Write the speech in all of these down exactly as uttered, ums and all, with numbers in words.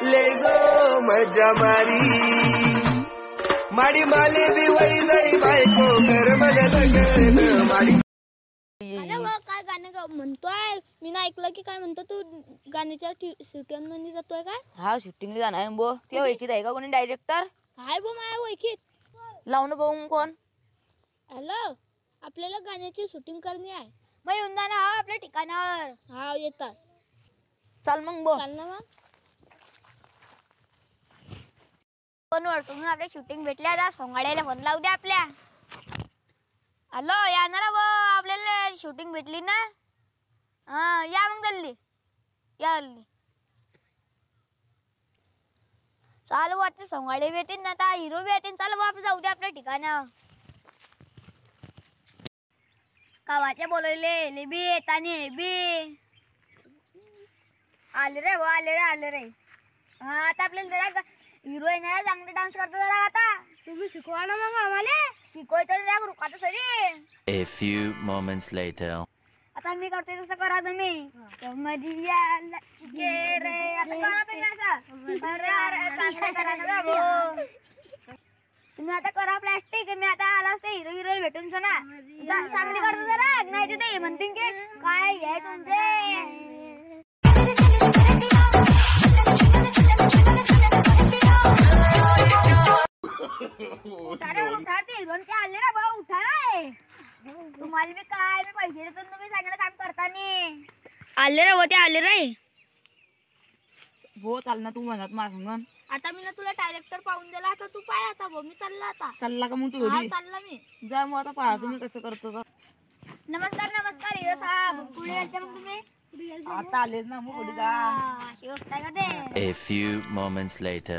ले जो मजा मारी माडी माले बी वही जाई बायको कर मला लगन माडी. काय गाणं म्हणतोय मी ना ऐकलं की काय म्हणतो तू गाण्याच्या शूटिंग मध्ये जातोय काय? हा शूटिंगला जाणार बो. ते ओळखीत आहे का कोणी डायरेक्टर? हाय बो माझ्या ओळखीत. लावून बघू कोण? हॅलो आपल्याला गाण्याची शूटिंग करणी आहे. मग येऊन जा ना आपल्या ठिकाणावर. हा येतात. चल मग बो. चाल ना मग. दोन वर्षांनी आपल्या शूटिंग भेटल्या आता सोंगाड्याला फोन लावू द्या आपल्या. हॅलो या ना बो आपल्याला शूटिंग भेटली ना. हा या मग जल्दी या जल्दी. चालू आता सोंगाडे भेटेन ना आता हिरो बी येतील. चालू आपण जाऊ द्या आपल्या ठिकाणावर. कावाचे बोलवले ले बी येतानी हे बी आले रे हो आले रे आले रे. हा आता आपल्याला जरा हिरो येणार चांगले डान्स करतो जरा. आता तुम्ही शिकवा ना मग आम्हाला. शिकवायचं जरा रुकात सरी. A few moments later. आता मी करतोय तसं करा तुम्ही. आता करा तुम्ही असं. अरे अरे चांगलं करा ना बाबू. तुम्ही आता करा प्लॅस्टिक. मी आता आला असते हिरो हिरो भेटून ना चांगली करतो जरा. नाही तिथे म्हणते की काय आहे तुमचे. उठा रे उठा ते हिरो ते आले रे भाऊ उठा रे. तुम्हाला मी काय मी पैसे देतो तुम्ही चांगलं काम करतानी. आले रे हो ते आले रे. हो चाल ना तू म्हणत माझ संग. आता मी ना तुला डायरेक्टर पाहून दिला. आता तू पाय आता भाऊ मी चालला आता. चालला का मग तू? हा चालला मी. जा मग आता पहा तुम्ही कसं करतो का. नमस्कार नमस्कार हिरो साहेब. पुढे यायचं मग तुम्ही. आता आलेच ना मग पुढे जा. अशी गोष्ट आहे का ते. A few moments later.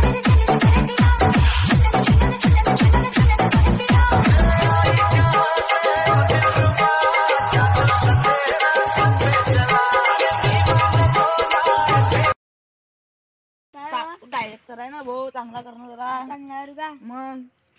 Director आहे ना भाऊ चांगला करणं जरा. करणार का मग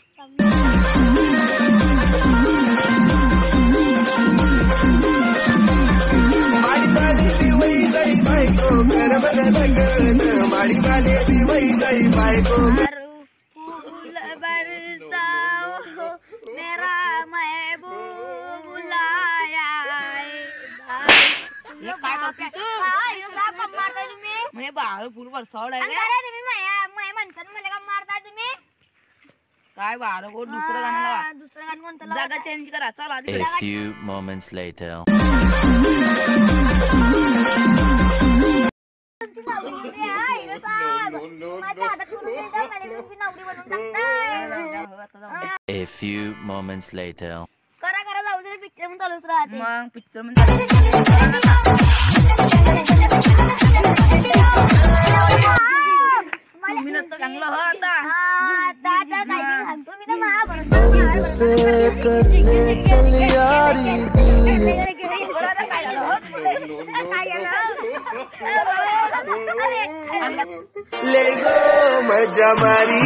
माडी माले बी वही जाई बायको कर मला लगन माडी माले बी वही जाई बायको. फूल बरसाओ मेरा महबूब लाया हे काय करते तू? हिरो साहेब कम मारताय तुम्ही. म्हणजे बाळ फुल वर्षावड आहे अंगारा का? तुम्ही माया माया म्हणतात मला कम मारताय तुम्ही. काय बाळ गो दुसरं गाणं लावा. दुसरं गाणं कोणतं जागा चेंज करा. चल आधी. A few moments later. Hero साहेब माझ्या हातात करून देता मला तुम्ही नवरी बनवून टाकताय. A few moments later. करा करा जाऊ दे पिक्चर पण चालूच राहते. मग पिक्चर मध्ये तुम्ही नसतं चांगलं हो आता. सांगतो मी तर महाभरत चल यारी ले जो मजा मारी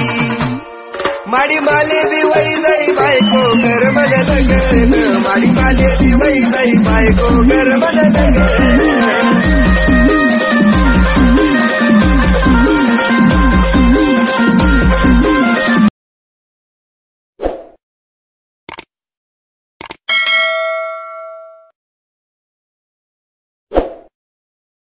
माडी माले बी वही जाई बायको कर मला लगन माडी माले बी वही जाई बायको कर मला लगन.